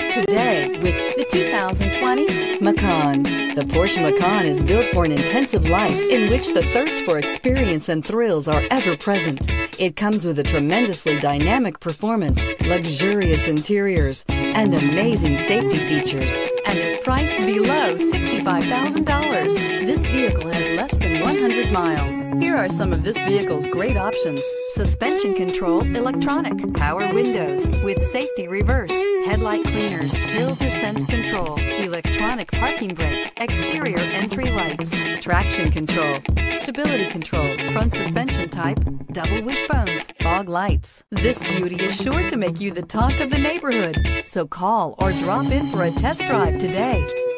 today with the 2020 Macan. The Porsche Macan is built for an intensive life in which the thirst for experience and thrills are ever present. It comes with a tremendously dynamic performance, luxurious interiors, and amazing safety features, and is priced below $65,000. This vehicle has less than 100 miles. Here are some of this vehicle's great options: suspension control electronic, power windows with safety reverse, headlight cleaners, hill descent control, electronic parking brake, exterior entry lights, traction control, stability control, front suspension type, double wishbones, fog lights. This beauty is sure to make you the talk of the neighborhood. So call or drop in for a test drive today.